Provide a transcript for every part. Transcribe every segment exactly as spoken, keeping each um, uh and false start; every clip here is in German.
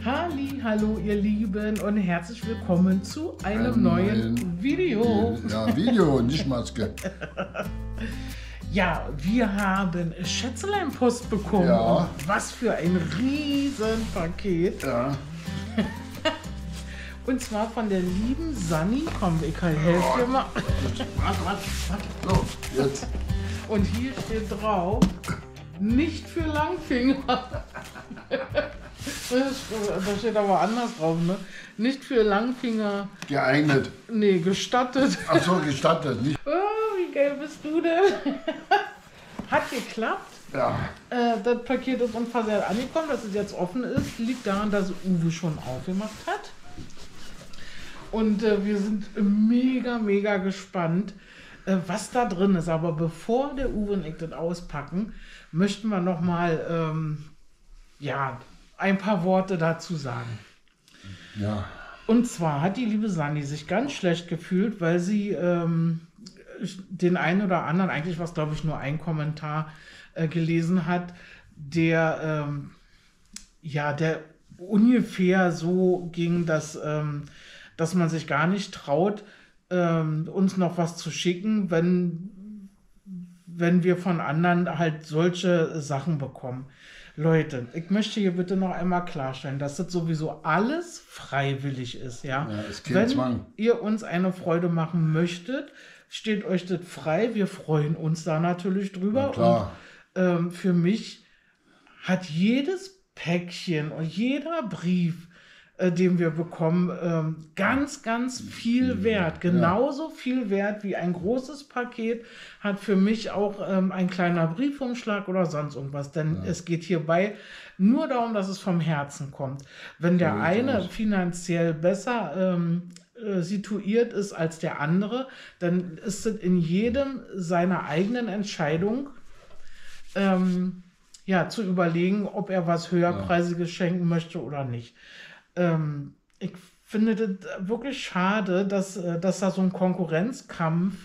Halli, hallo ihr Lieben und herzlich willkommen zu einem Ein neuen neuen Video. Ja, Video, nicht Maske. Ja, wir haben Schätzelein-Post bekommen. Ja. Und was für ein Riesenpaket. Ja. Und zwar von der lieben Sanni. Komm, ich kann helfen dir mal. Warte, warte, warte. So, jetzt. Und hier steht drauf, nicht für Langfinger. Da steht aber anders drauf, ne? Nicht für Langfinger. Geeignet. Nee, gestattet. Ach so, gestattet. Nicht. Oh, wie geil bist du denn? Hat geklappt. Ja. Äh, das Paket ist unversehrt angekommen, dass es jetzt offen ist. Liegt daran, dass Uwe schon aufgemacht hat. Und äh, wir sind mega, mega gespannt, äh, was da drin ist. Aber bevor der Uwe und ich das auspacken, möchten wir noch mal ähm, ja, ein paar Worte dazu sagen. Ja. Und zwar hat die liebe Sanni sich ganz schlecht gefühlt, weil sie ähm, den einen oder anderen, eigentlich war es glaube ich nur ein Kommentar, äh, gelesen hat, der, ähm, ja, der ungefähr so ging, dass, ähm, dass man sich gar nicht traut, ähm, uns noch was zu schicken, wenn, wenn wir von anderen halt solche Sachen bekommen. Leute, ich möchte hier bitte noch einmal klarstellen, dass das sowieso alles freiwillig ist, ja. Ja, ist kein Wenn Zwang. ihr uns eine Freude machen möchtet, steht euch das frei. Wir freuen uns da natürlich drüber. Na klar. Und ähm, für mich hat jedes Päckchen und jeder Brief, äh, den wir bekommen, ähm, ganz, ganz viel Wert. Genauso viel Wert wie ein großes Paket hat für mich auch ähm, ein kleiner Briefumschlag oder sonst irgendwas. Denn Ja. es geht hierbei nur darum, dass es vom Herzen kommt. Wenn der So sieht's eine aus. finanziell besser ähm, äh, situiert ist als der andere, dann ist es in jedem seiner eigenen Entscheidung, ähm, ja, zu überlegen, ob er was höherpreisiges schenken möchte oder nicht. Ähm, ich finde das wirklich schade, dass, äh, dass da so ein Konkurrenzkampf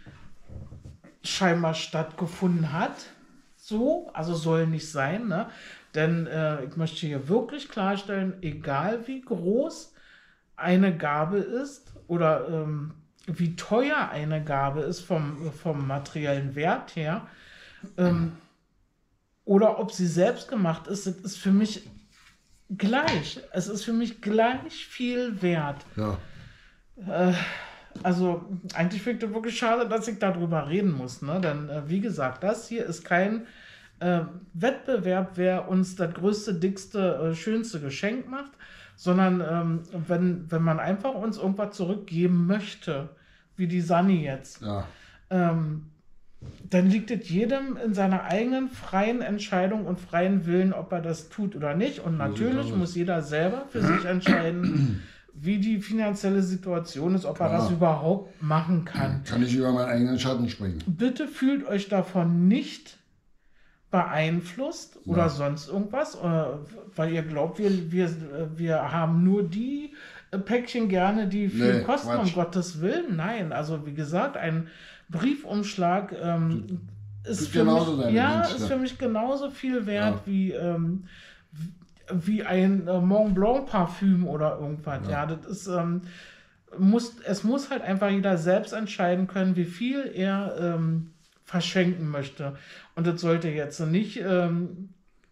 scheinbar stattgefunden hat. So, also soll nicht sein, ne? Denn äh, ich möchte hier wirklich klarstellen, egal wie groß eine Gabe ist oder ähm, wie teuer eine Gabe ist vom, vom materiellen Wert her, ähm, oder ob sie selbst gemacht ist, das ist für mich gleich. Es ist für mich gleich viel wert. Ja. Äh, also eigentlich finde ich das wirklich schade, dass ich darüber reden muss. Ne? Denn äh, wie gesagt, das hier ist kein äh, Wettbewerb, wer uns das größte, dickste, äh, schönste Geschenk macht, sondern ähm, wenn, wenn man einfach uns irgendwas zurückgeben möchte, wie die Sanni jetzt, Ja. ähm, dann liegt es jedem in seiner eigenen freien Entscheidung und freien Willen, ob er das tut oder nicht. Und natürlich sieht's aus. muss jeder selber für sich entscheiden, wie die finanzielle Situation ist, ob er Klar. das überhaupt machen kann. Kann ich über meinen eigenen Schatten springen. Bitte fühlt euch davon nicht beeinflusst oder Ja. sonst irgendwas, äh, weil ihr glaubt, wir, wir, wir haben nur die äh, Päckchen gerne, die viel Nee, kosten, um Quatsch. Gottes Willen. Nein, also wie gesagt, ein Briefumschlag ähm, ist, tut für genauso mich, seinen ja, Dienst, ist ne? für mich genauso viel wert Ja. wie, ähm, wie ein äh, Mont Blanc Parfüm oder irgendwas. Ja, Ja. das ist, ähm, muss, es muss halt einfach jeder selbst entscheiden können, wie viel er ähm, verschenken möchte. Und das sollte jetzt nicht ähm,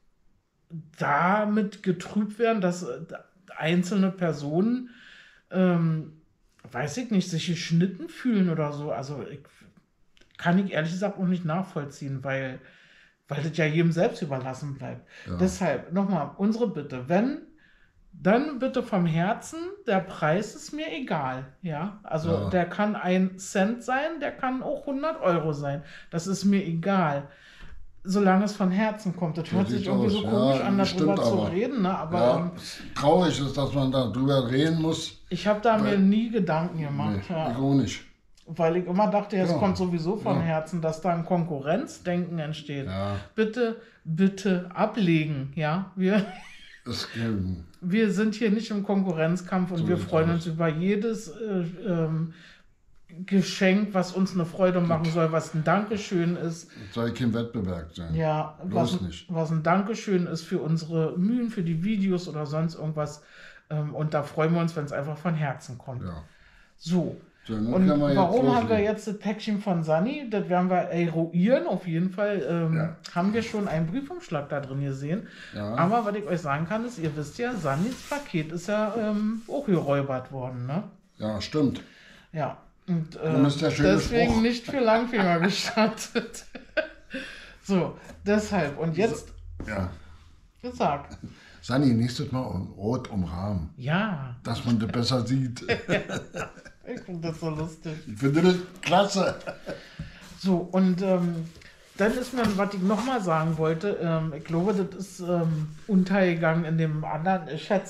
damit getrübt werden, dass äh, einzelne Personen, ähm, weiß ich nicht, sich geschnitten fühlen oder so. Also ich, kann ich ehrlich gesagt auch nicht nachvollziehen, weil, weil das ja jedem selbst überlassen bleibt. Ja. Deshalb nochmal unsere Bitte, wenn, dann bitte vom Herzen, der Preis ist mir egal. Ja, also Ja. der kann ein Cent sein, der kann auch hundert Euro sein. Das ist mir egal. Solange es von Herzen kommt. Das So hört sich sieht's irgendwie aus. so komisch Ja, an, das darüber stimmt zu aber. reden, ne? Aber Ja, ähm, traurig ist, dass man da drüber reden muss. ich habe da mir Weil- nie Gedanken gemacht. Nee, Ja. ich auch nicht. Weil ich immer dachte, es Ja. kommt sowieso von Ja. Herzen, dass da ein Konkurrenzdenken entsteht. Ja, Bitte, bitte ablegen, ja. Wir, das, ähm, wir sind hier nicht im Konkurrenzkampf und So wir sieht's freuen aus. uns über jedes äh, ähm, Geschenk, was uns eine Freude machen soll, was ein Dankeschön ist. Das soll kein Wettbewerb sein. Ja, was, was ein Dankeschön ist für unsere Mühen, für die Videos oder sonst irgendwas. Und da freuen wir uns, wenn es einfach von Herzen kommt. Ja. So. So, und warum haben wir jetzt das Päckchen von Sunny? Das werden wir eruieren. Auf jeden Fall ähm, ja. haben wir schon einen Briefumschlag da drin gesehen. Ja. Aber was ich euch sagen kann, ist, ihr wisst ja, Sunnys Paket ist ja ähm, auch geräubert worden. Ne? Ja, stimmt. Ja. Und äh, deswegen Spruch. Nicht für Langfinger gestartet. So, deshalb. Und jetzt. Ja. Gesagt. Sunny, nächstes Mal rot umrahmen. Ja. Dass man das besser sieht. Ich finde das so lustig. Ich finde das klasse. So, und ähm, dann ist mir, was ich nochmal sagen wollte, ähm, ich glaube, das ist ähm, untergegangen in dem anderen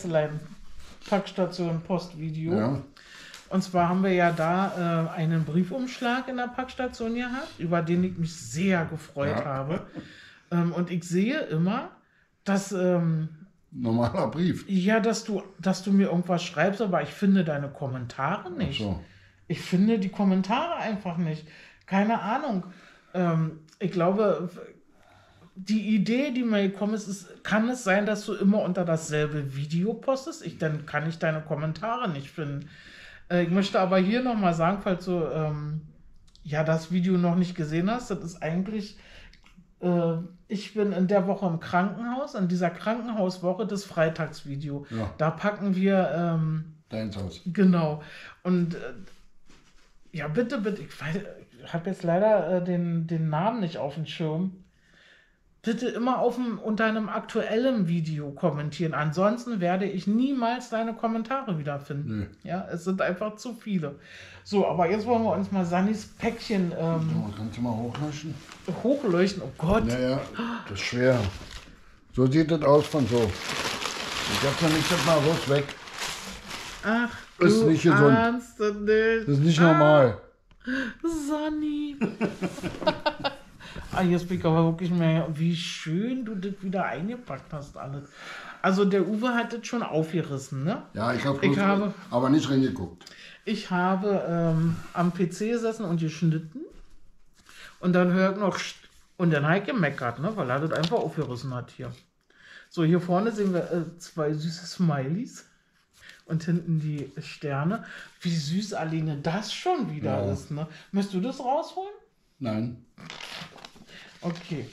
Schätzlein-Packstation-Postvideo. Ja. Und zwar haben wir ja da äh, einen Briefumschlag in der Packstation gehabt, über den ich mich sehr gefreut ja. habe. Ähm, und ich sehe immer, dass... Ähm, normaler Brief. Ja, dass du, dass du mir irgendwas schreibst, aber ich finde deine Kommentare nicht. Ach so. Ich finde die Kommentare einfach nicht. Keine Ahnung. Ähm, ich glaube, die Idee, die mir gekommen ist, ist, kann es sein, dass du immer unter dasselbe Video postest? Ich, dann kann ich deine Kommentare nicht finden. Äh, ich möchte aber hier nochmal sagen, falls du ähm, ja, das Video noch nicht gesehen hast, das ist eigentlich... Ich bin in der Woche im Krankenhaus, in dieser Krankenhauswoche das Freitagsvideo. Ja. Da packen wir... Ähm, Deins Haus. Genau. Und äh, ja, bitte, bitte, ich, ich habe jetzt leider äh, den, den Namen nicht auf dem Schirm. Bitte immer auf dem, unter einem aktuellen Video kommentieren. Ansonsten werde ich niemals deine Kommentare wiederfinden. Nee. Ja, es sind einfach zu viele. So, aber jetzt wollen wir uns mal Sunnys Päckchen... Ähm, so, kannst du mal hochleuchten? Hochleuchten, oh Gott. Naja, das ist schwer. So sieht das aus von so. Ich hab ja nicht das mal raus weg. Ach, das ist du nicht gesund. ahnst das nicht. Das ist nicht ah, normal. Sunny. Ah, jetzt bin ich aber wirklich mehr, wie schön du das wieder eingepackt hast alles. Also der Uwe hat das schon aufgerissen, ne? Ja, ich, hab ich habe aber nicht reingeguckt. Ich habe ähm, am P C gesessen und geschnitten und dann höre ich noch und dann habe ich gemeckert, ne? Weil er das einfach aufgerissen hat hier. So, hier vorne sehen wir äh, zwei süße Smileys und hinten die Sterne. Wie süß alleine das schon wieder ja. ist, ne? Möchtest du das rausholen? Nein. Okay.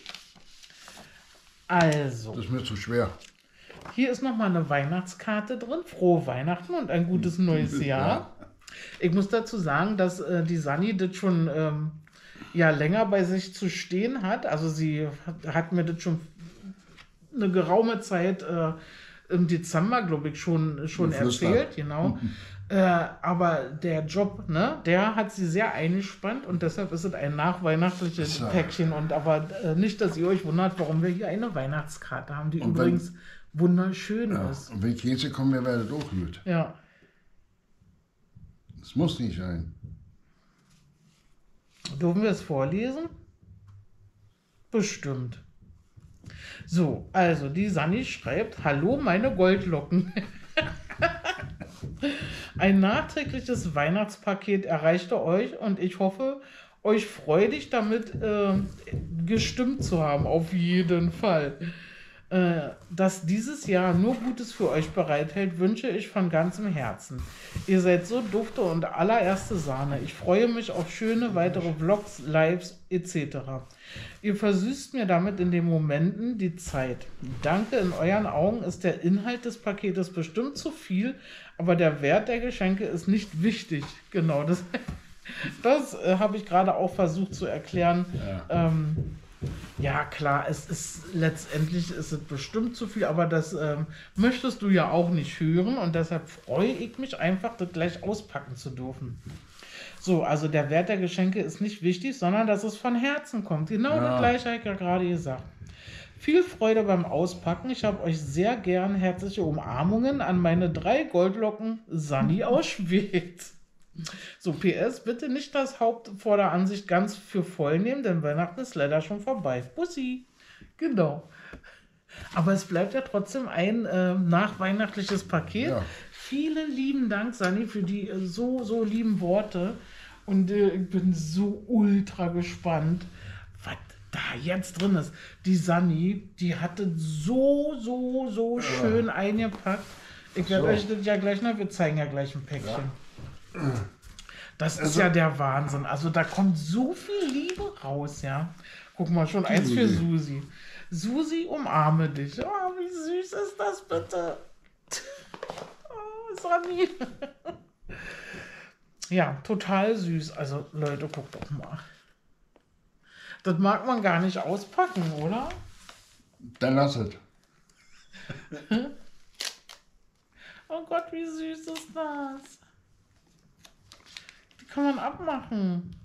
Also. Das ist mir zu schwer. Hier ist nochmal eine Weihnachtskarte drin. Frohe Weihnachten und ein gutes neues Jahr. Ja. Ich muss dazu sagen, dass äh, die Sunny das schon ähm, ja, länger bei sich zu stehen hat. Also sie hat, hat mir das schon eine geraume Zeit äh, im Dezember, glaube ich, schon, schon erzählt. Genau. Äh, aber der Job, ne, der hat sie sehr eingespannt und deshalb ist es ein nachweihnachtliches so. Päckchen. Und aber äh, nicht, dass ihr euch wundert, warum wir hier eine Weihnachtskarte haben, die und übrigens wenn, wunderschön ja, ist. Und wenn Käse kommen, mir werdet auch gut. Ja. Das muss nicht sein. Dürfen wir es vorlesen? Bestimmt. So, also die Sunny schreibt: Hallo, meine Goldlocken. Ein nachträgliches Weihnachtspaket erreichte euch und ich hoffe, euch freudig damit äh, gestimmt zu haben, auf jeden Fall. Äh, dass dieses Jahr nur Gutes für euch bereithält, wünsche ich von ganzem Herzen. Ihr seid so dufte und allererste Sahne. Ich freue mich auf schöne weitere Vlogs, Lives et cetera. Ihr versüßt mir damit in den Momenten die Zeit. Danke, in euren Augen ist der Inhalt des Paketes bestimmt zu viel, aber der Wert der Geschenke ist nicht wichtig. Genau, das, das äh, habe ich gerade auch versucht zu erklären. Ja. Ähm, ja, klar, es ist letztendlich ist es bestimmt zu viel, aber das ähm, möchtest du ja auch nicht hören und deshalb freue ich mich einfach, das gleich auspacken zu dürfen. So, also der Wert der Geschenke ist nicht wichtig, sondern dass es von Herzen kommt. Genau ja. Das gleiche habe ich ja gerade gesagt. Viel Freude beim Auspacken. Ich habe euch sehr gern. Herzliche Umarmungen an meine drei Goldlocken Sunny aus Schwyz. So, P S, bitte nicht das Haupt vor der Ansicht ganz für voll nehmen, denn Weihnachten ist leider schon vorbei. Bussi. Genau. Aber es bleibt ja trotzdem ein äh, nachweihnachtliches Paket. Ja. Vielen lieben Dank, Sunny, für die äh, so, so lieben Worte. Und äh, ich bin so ultra gespannt, was da jetzt drin ist. Die Sani, die hatte so, so, so schön ja. eingepackt. Ich werde so. euch das ja gleich noch, wir zeigen ja gleich ein Päckchen. Ja. Das also, ist ja der Wahnsinn. Also da kommt so viel Liebe raus, ja. Guck mal, schon eins für Susi. Susi, umarme dich. Oh, wie süß ist das bitte? Oh, Sani. Ja, total süß. Also, Leute, guckt doch mal. Das mag man gar nicht auspacken, oder? Dann lass es. Oh Gott, wie süß ist das? Die kann man abmachen.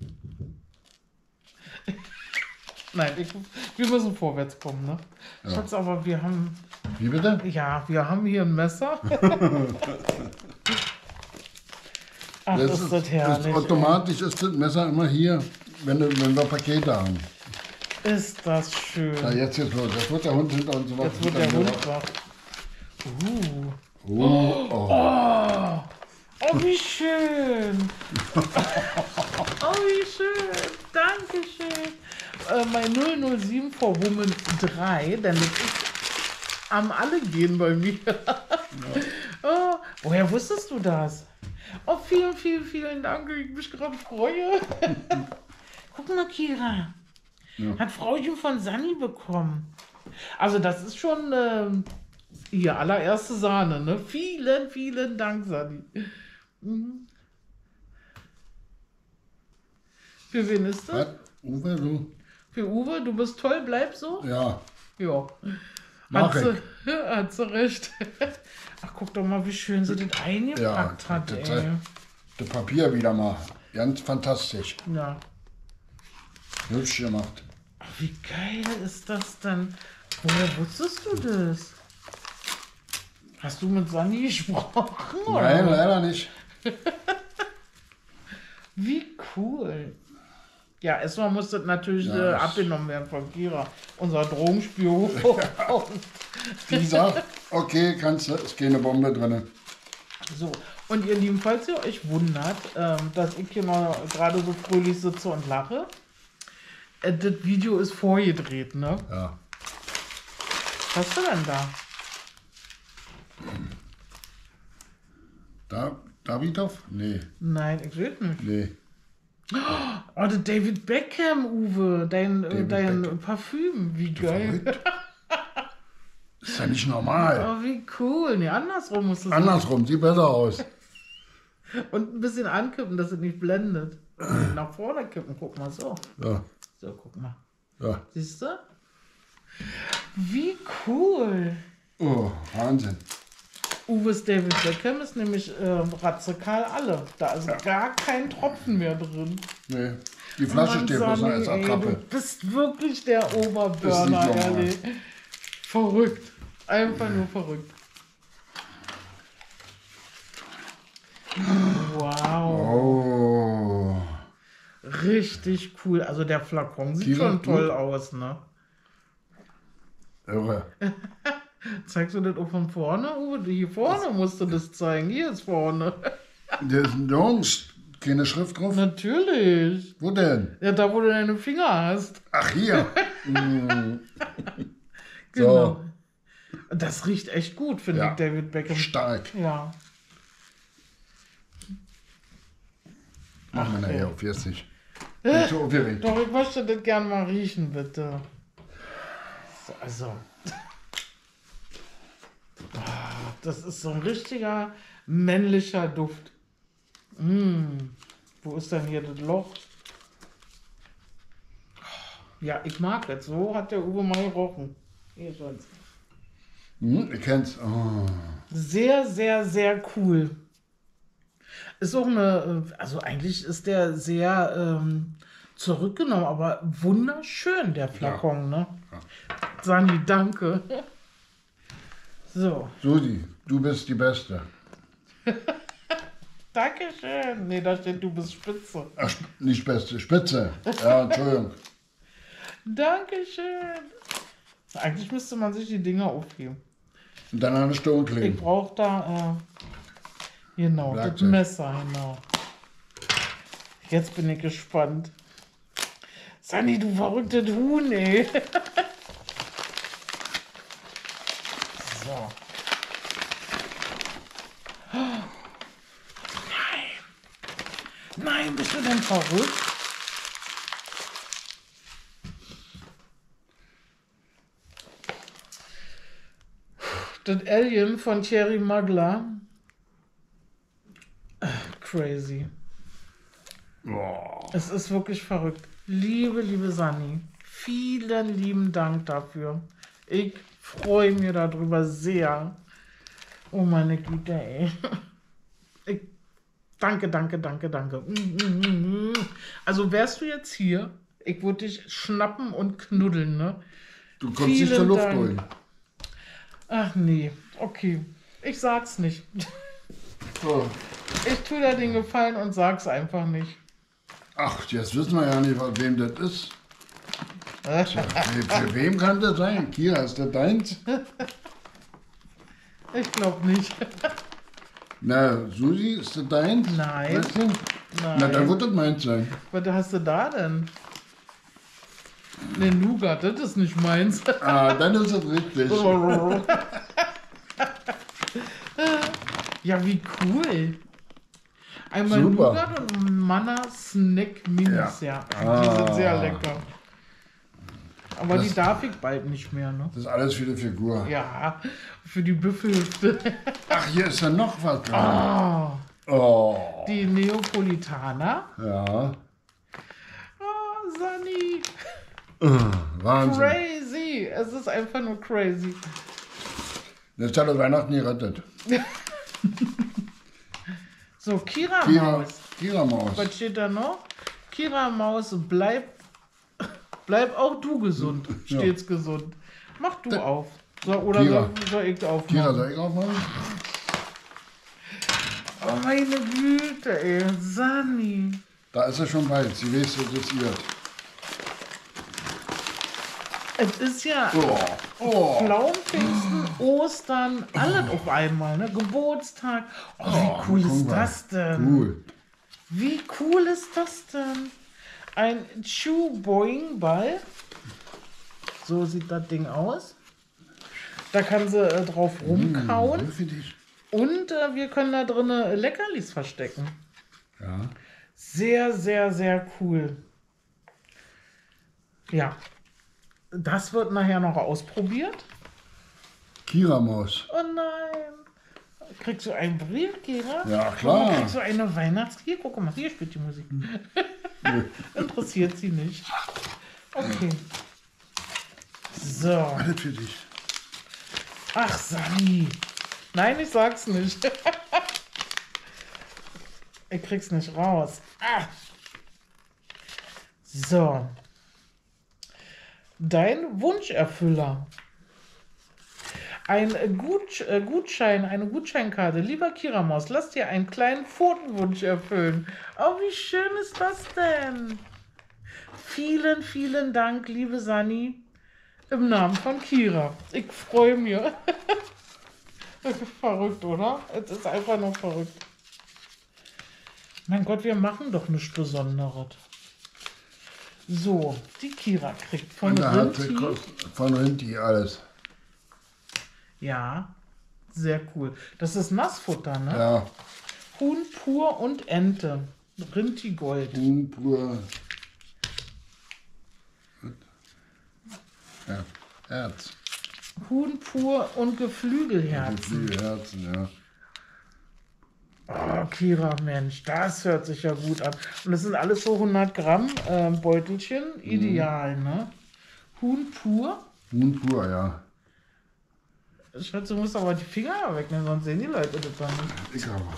Nein, ich, wir müssen vorwärts kommen, ne? Ja. Schatz, aber wir haben... Wie bitte? Ja, wir haben hier ein Messer. Ach, das ist, ist das herrlich. Ist automatisch ist das Messer immer hier, wenn, wenn wir Pakete haben. Ist das schön. Na, jetzt geht's los. Jetzt wird der Hund hinter uns wach. Jetzt wird der Hund wach. Uh. Oh, oh. Oh. Oh, wie schön. Oh, wie schön. Dankeschön. Äh, mein null null sieben for Woman drei, denn das ist am alle gehen bei mir. Ja. Oh, woher wusstest du das? Oh, vielen, vielen, vielen Dank. Ich mich gerade freue. Guck mal, Kira. Ja. Hat Frauchen von Sani bekommen. Also das ist schon äh, ihr allererste Sahne, ne? Vielen, vielen Dank, Sani. Mhm. Für wen ist das? Was? Uwe, du? Für Uwe, du bist toll, bleib so? Ja. Ja. Mach hat, ich. Sie, hat sie recht. Ach, guck doch mal, wie schön sie das eingepackt ja, hat, das, ey. Das Papier wieder mal. Ganz fantastisch. Ja. Hübsch gemacht. Ach, wie geil ist das denn? Woher wusstest du das? Hast du mit Sani gesprochen? Nein, oder? Leider nicht. Wie cool. Ja, erstmal muss das natürlich ja, äh, abgenommen werden von Kira, unser Drogenspion. Ja. Die sagt, okay, kannst du, ist keine Bombe drin. So, und ihr Lieben, falls ihr euch wundert, ähm, dass ich hier noch gerade so fröhlich sitze und lache, äh, das Video ist vorgedreht, ne? Ja. Was hast du denn da? Da, Davidoff? Nee. Nein, ich weiß nicht. Nee. Oh, der David Beckham, Uwe, dein, David dein Beckham. Parfüm, wie geil. Ist ja nicht normal. Oh, wie cool. Nee, andersrum muss es Andersrum, sieht besser aus. Und ein bisschen ankippen, dass es nicht blendet. Nach vorne kippen, guck mal so. Ja. So, guck mal. Ja. Siehst du? Wie cool. Oh, Wahnsinn. Uwes David Beckham ist nämlich äh, radikal alle. Da ist ja. gar kein Tropfen mehr drin. Nee, die Flasche steht besser als Attrappe. Du bist wirklich der Oberburner, ehrlich. Verrückt. Einfach nur verrückt. Wow. Oh. Richtig cool. Also der Flakon sieht Kira, schon toll du? aus, ne? Irre. Zeigst du das auch von vorne? Uwe, hier vorne musst du das zeigen. Hier ist vorne. Der ist nirgends keine Schrift drauf? Natürlich. Wo denn? Ja, da wo du deine Finger hast. Ach, hier. mm. Genau. So. Das riecht echt gut, finde ja. ich, David Beckham. Stark. Ja. Machen wir nachher auf vierzig. Nicht so aufgeregt. Doch, ich möchte das gerne mal riechen, bitte. So, also. Das ist so ein richtiger männlicher Duft. Mm. Wo ist denn hier das Loch? Ja, ich mag das. So hat der Uwe mal gerochen. Hier schon. Hm, ich kenn's. Oh. Sehr, sehr, sehr cool. Ist auch eine, also eigentlich ist der sehr ähm, zurückgenommen, aber wunderschön, der Flakon, ja. ne? Ja. Sani, danke. So. Susi, du bist die Beste. Dankeschön. Nee, da steht, du bist Spitze. Ach, nicht Beste, Spitze. Ja, Entschuldigung. Dankeschön. Eigentlich müsste man sich die Dinger aufheben. Und dann eine Stirn kleben. Ich brauche da, äh, genau, Werkzeug. das Messer, genau. Jetzt bin ich gespannt. Sunny, du verrücktes Huhn, ey. So. Nein. Nein, bist du denn verrückt? Das Alien von Thierry Mugler. Crazy. Boah. Es ist wirklich verrückt. Liebe, liebe Sunny, vielen lieben Dank dafür. Ich freue mich darüber sehr. Oh meine Güte, ey. Ich, danke, danke, danke, danke. Also wärst du jetzt hier, ich würde dich schnappen und knuddeln, ne? Du kommst nicht zur Luft Dank. durch. Ach nee, okay. Ich sag's nicht. So. Ich tue dir den Gefallen und sag's einfach nicht. Ach, jetzt wissen wir ja nicht, von wem das ist. Tja, für, für wem kann das sein? Kira, ist das deins? Ich glaube nicht. Na, Susi, ist das deins? Nein. Weißt du? Nein. Na, dann wird das meins sein. Was hast du da denn? Ne, Nougat, das ist nicht meins. Ah, dann ist es richtig. Ja, wie cool. Einmal Super. Nougat und Manna Snack Minis, ja. Ja. Die Ah. sind sehr lecker. Aber Das- die darf ich bald nicht mehr, ne? Das ist alles für die Figur. Ja, für die Büffelhüfte. Ach, hier ist ja noch was dran. Ah, Oh. die Neapolitaner. Ja. Ah, Sunny. Wahnsinn. Crazy. Es ist einfach nur crazy. Jetzt hat er Weihnachten gerettet. So, Kira Kira, Maus. Kira Maus. Was steht da noch? Kira Maus, bleib, bleib auch du gesund. Ja. Stets gesund. Mach du auf. So, oder Kira. soll, soll ich aufmachen? Kira, soll ich aufmachen? Oh meine Güte, ey. Sunny. Da ist er schon bald. Sie weiß, dass es wird. Es ist ja Oh. Oh. Pflaumenpfingsten, Ostern, alles auf einmal, ne? Geburtstag. Oh, wie Oh, cool guck ist mal. das denn? Cool. Wie cool ist das denn? Ein Chew-Boing-Ball. So sieht das Ding aus. Da kann sie äh, drauf rumkauen. Mmh, für dich. Und äh, wir können da drin äh, Leckerlis verstecken. Ja. Sehr, sehr, sehr cool. Ja. Das wird nachher noch ausprobiert. Kira Maus. Oh nein. Kriegst du einen Brief, Kira? Ja, klar. Kriegst du eine Weihnachts... Hier, guck mal, hier spielt die Musik. Interessiert sie nicht. Okay. So. Alles für dich. Ach, Sunny. Nein, ich sag's nicht. Ich krieg's nicht raus. Ah. So. Dein Wunscherfüller. Ein Gut, äh, Gutschein, eine Gutscheinkarte. Lieber Kiramaus, lass dir einen kleinen Pfotenwunsch erfüllen. Oh, wie schön ist das denn? Vielen, vielen Dank, liebe Sunny. Im Namen von Kira. Ich freue mich. Verrückt, oder? Es ist einfach nur verrückt. Mein Gott, wir machen doch nichts Besonderes. So, die Kira kriegt von Und da hat Rinti. sie von Rinti alles. Ja, sehr cool. Das ist Nassfutter, ne? Ja. Huhn pur und Ente. Rinti Gold. Huhn pur. Ja. Herz. Huhn pur und Die Geflügelherzen. Flügelherzen, ja. Oh, Kira, Mensch, das hört sich ja gut an. Und das sind alles so hundert Gramm äh, Beutelchen. Ideal, ne? Huhn pur. Huhn pur, ja. Schatz, du musst aber die Finger wegnehmen, sonst sehen die Leute das dann nicht. Ich aber.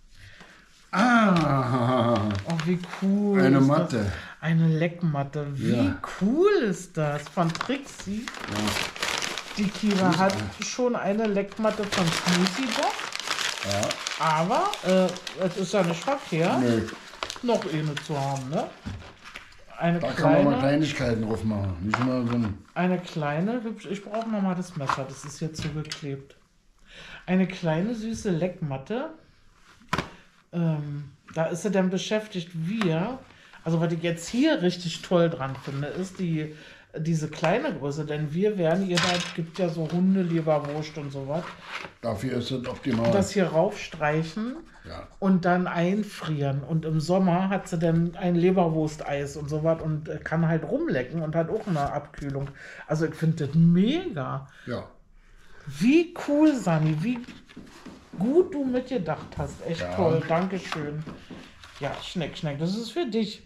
Ah! Oh, wie cool. Eine ist Matte. Das? Eine Leckmatte. Wie Ja. cool ist das? Von Trixie. Ja. Die Kira hat schon eine Leckmatte von Smoothie Box. Ja. Aber äh, es ist ja nicht verkehrt, Nee, noch eine zu haben, ne? Eine da kann man mal kleine, Kleinigkeiten drauf machen. Nicht immer so ein. eine kleine, hübsch, ich brauche nochmal das Messer, das ist jetzt zugeklebt. Eine kleine süße Leckmatte ähm, da ist sie dann beschäftigt, wir, also was ich jetzt hier richtig toll dran finde, ist die, diese kleine Größe, denn wir werden ihr da, gibt ja so Hunde, Leberwurst und sowas. Dafür ist es optimal. Das hier raufstreichen ja. und dann einfrieren. Und im Sommer hat sie dann ein Leberwursteis und sowas und kann halt rumlecken und hat auch eine Abkühlung. Also ich finde das mega. Ja. Wie cool, Sani, wie gut du mitgedacht hast. Echt ja. toll, Dankeschön. Ja, Schneck, Schneck, das ist für dich.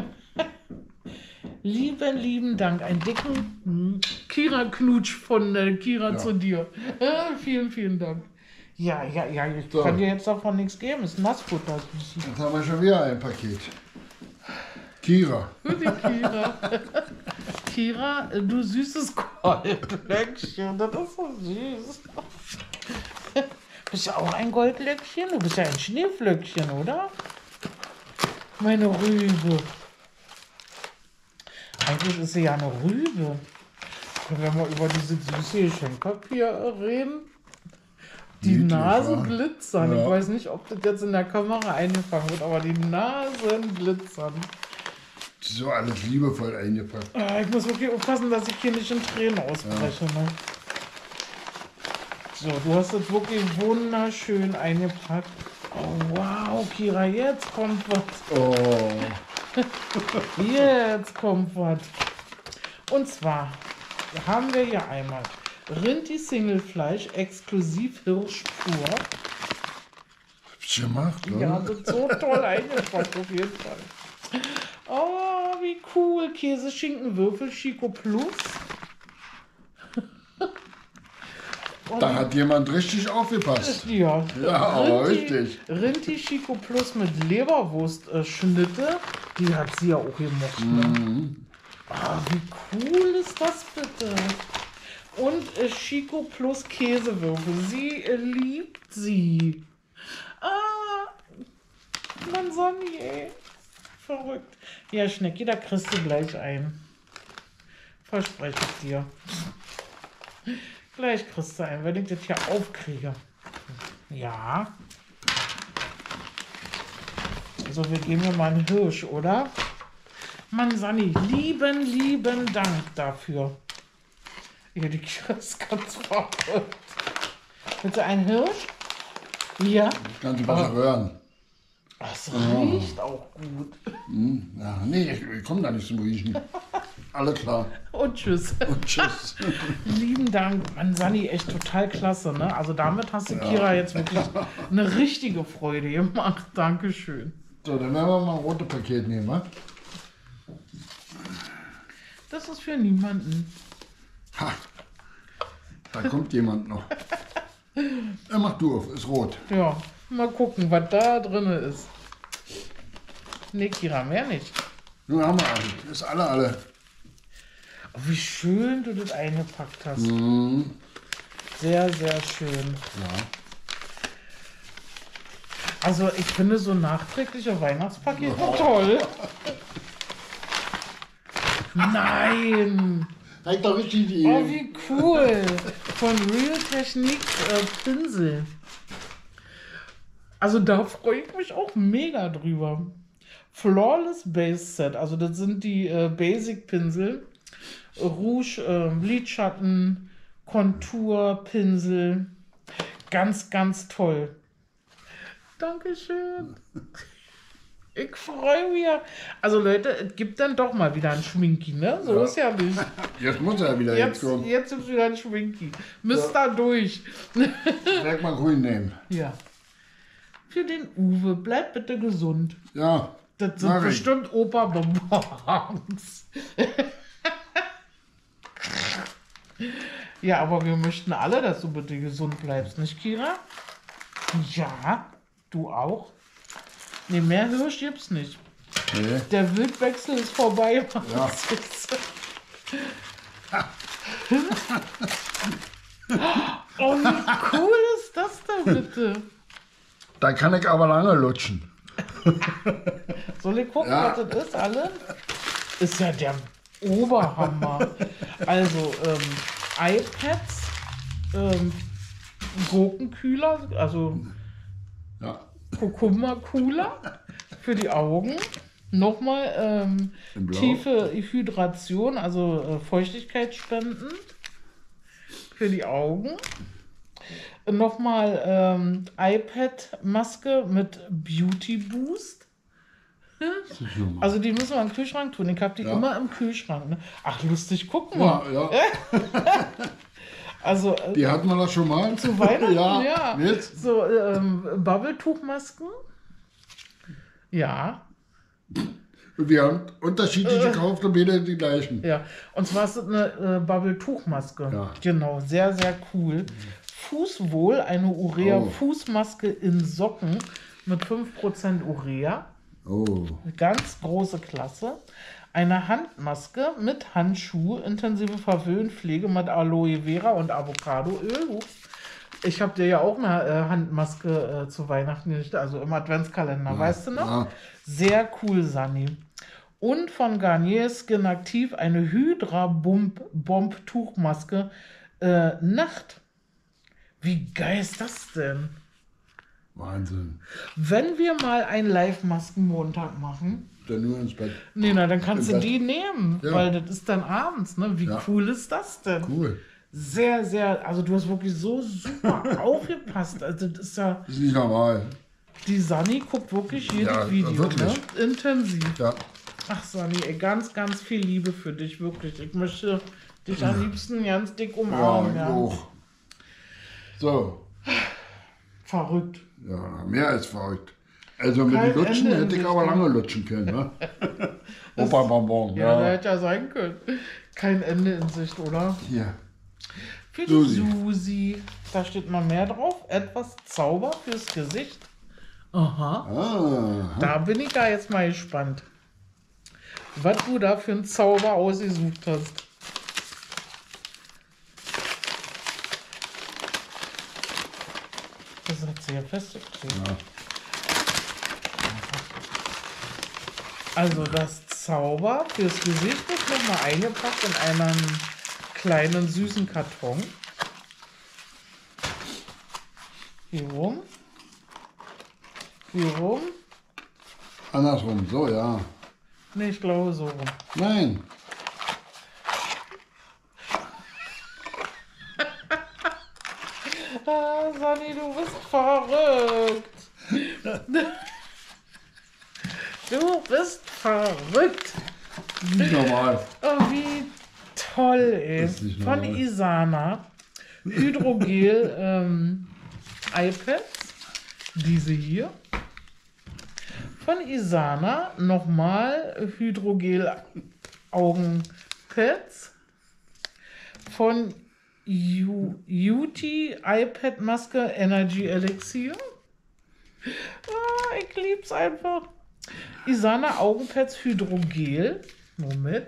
Lieben, lieben Dank. Einen dicken Kira-Knutsch von äh, Kira ja. zu dir. Äh, vielen, vielen Dank. Ja, ja, ja, ich so. kann dir jetzt davon nichts geben. Es ist Nassfutter. Jetzt haben wir schon wieder ein Paket. Kira. Für die Kira. Kira, du süßes Goldlöckchen. Das ist so süß. Bist du auch ein Goldlöckchen? Du bist ja ein Schneeflöckchen, oder? Meine Rübe. Eigentlich ist sie ja eine Rübe. Wenn wir über diese süße Geschenkpapier reden. Die Niedlich, Nasen ja. glitzern. Ja. Ich weiß nicht, ob das jetzt in der Kamera eingefangen wird, aber die Nasen glitzern. So alles liebevoll eingepackt. Äh, ich muss wirklich aufpassen, dass ich hier nicht in Tränen ausbreche. Ja. Ne? So, du hast das wirklich wunderschön eingepackt. Oh, wow, Kira, jetzt kommt was. Oh. Jetzt kommt was. Und zwar haben wir hier einmal Rinti Singlefleisch, exklusiv Hirsch pur. Hab's gemacht, oder? Ja, das ist so toll eingepackt auf jeden Fall. Oh, wie cool. Käse, Schinken, Würfel, Chico Plus. Da hat jemand richtig aufgepasst. Ja, ja aber Rinti, richtig. Rinti Chico Plus mit Leberwurstschnitte, die hat sie ja auch gemocht. Ne? Mhm. Ah, wie cool ist das bitte? Und äh, Chico Plus Käsewürfel, sie äh, liebt sie. Ah, mein Sonny, ey. Verrückt. Ja, Schnecki, da kriegst du gleich ein. Verspreche ich dir. Gleich kriegst du ein, wenn ich das hier aufkriege. Ja. So, wir geben mir mal einen Hirsch, oder? Mann, Sani, lieben, lieben Dank dafür. Ja, die Kira ist ganz verrückt. Willst du einen Hirsch? Ja. Kannst du besser rühren. Das riecht oh. auch gut. Hm, ja, nee, ich, ich komme da nicht zum Riechen. Alle klar. Und tschüss. Und tschüss. Lieben Dank. Mann, Sani, echt total klasse, ne? Also damit hast du ja. Kira jetzt wirklich eine richtige Freude gemacht. Dankeschön. So, dann werden wir mal ein rotes Paket nehmen, wa? Das ist für niemanden. Ha! Da kommt jemand noch. Er macht du auf, ist rot. Ja, mal gucken, was da drin ist. Ne, Kira, mehr nicht. Nun haben wir alle. Ist alle, alle. Oh, wie schön du das eingepackt hast. Mhm. Sehr, sehr schön. Ja. Also ich finde so nachträgliche Weihnachtspaket oh. toll. Nein! Halt doch richtig die. Oh, wie cool! Von Real Technique äh, Pinsel. Also da freue ich mich auch mega drüber. Flawless Base Set, also das sind die äh, Basic Pinsel. Rouge, äh, Lidschatten, Kontur, Pinsel. Ganz, ganz toll. Dankeschön. Ich freue mich. Also Leute, es gibt dann doch mal wieder ein Schminki, ne? So ja. ist ja nicht. Jetzt muss er wieder jetzt, jetzt kommen. Jetzt ist wieder ein Schminki. Müsst da durch. Direkt mal grün nehmen. Ja. Für den Uwe, bleib bitte gesund. Ja. Das sind bestimmt Opa-Bonbons. Ja, aber wir möchten alle, dass du bitte gesund bleibst, nicht, Kira? Ja, du auch. Ne, mehr Hirsch gibt's nicht. Nee. Der Wildwechsel ist vorbei. Ja. Oh, wie cool ist das denn bitte? Da kann ich aber lange lutschen. Soll ich gucken, Ja. was das ist, alle? Ist ja der Oberhammer. Also, ähm, iPads, ähm, Gurkenkühler, also Ja. Kurkuma Cooler für die Augen. Nochmal ähm, tiefe Hydration, also äh, Feuchtigkeit spenden für die Augen. Nochmal ähm, iPad-Maske mit Beauty Boost. Also die müssen wir im Kühlschrank tun. Ich habe die ja. immer im Kühlschrank. Ne? Ach, lustig, guck mal. Ja, ja. Also, äh, die hatten wir doch schon mal. Zu Weihnachten, ja. ja. Jetzt? So ähm, Bubble-Tuchmasken. Ja. Wir haben unterschiedliche äh, gekauft und jeder die gleichen. Ja, und zwar ist es eine äh, Bubble-Tuchmaske. Ja. Genau, sehr, sehr cool. Fußwohl, eine Urea-Fußmaske in Socken mit fünf Prozent Urea. Oh. Ganz große Klasse. Eine Handmaske mit Handschuh, intensive Verwöhnpflege mit Aloe Vera und Avocadoöl. Ich habe dir ja auch eine äh, Handmaske äh, zu Weihnachten gerichtet, also im Adventskalender, ja, weißt du noch? Ja. Sehr cool, Sani. Und von Garnier Skin Aktiv eine Hydra Bomb, Bomb Tuchmaske äh, Nacht. Wie geil ist das denn? Wahnsinn. Wenn wir mal einen Live-Masken-Montag machen. Dann nur ins Bett. Nee, na, dann kannst du die nehmen, ja. weil das ist dann abends, ne? Wie ja. cool ist das denn? Cool. Sehr, sehr, also du hast wirklich so super aufgepasst. Also das ist ja. Das ist nicht normal. Die Sani guckt wirklich jedes ja, Video, wirklich. Ne? Intensiv. Ja. Ach Sani, ey, ganz, ganz viel Liebe für dich, wirklich. Ich möchte dich am liebsten ganz dick umarmen. Ja, auch. So. Verrückt. Ja, mehr als verrückt. Also mit den Lutschen Ende hätte ich aber lange lutschen können, ne? Opa Bonbon, ja. Ja, hätte ja sein können. Kein Ende in Sicht, oder? Hier. Für die Susi. Susi. Da steht mal mehr drauf. Etwas Zauber fürs Gesicht. Aha. Aha. Da bin ich da jetzt mal gespannt, was du da für einen Zauber ausgesucht hast. Das hat sehr festgeklebt. Ja. Also das Zauber fürs Gesicht ist nochmal eingepackt in einen kleinen süßen Karton. Hier rum. Hier rum. Andersrum, so ja. Ne, ich glaube so rum. Nein. Ah, Sani, du bist verrückt. Du bist verrückt. Nicht normal. Oh, wie toll, ey. Von Isana. Hydrogel ähm, iPads. Diese hier. Von Isana nochmal Hydrogel Augenpads. Von Beauty iPad Maske Energy Elixier. Ah, ich lieb's einfach. Isana Augenpads Hydrogel. Moment.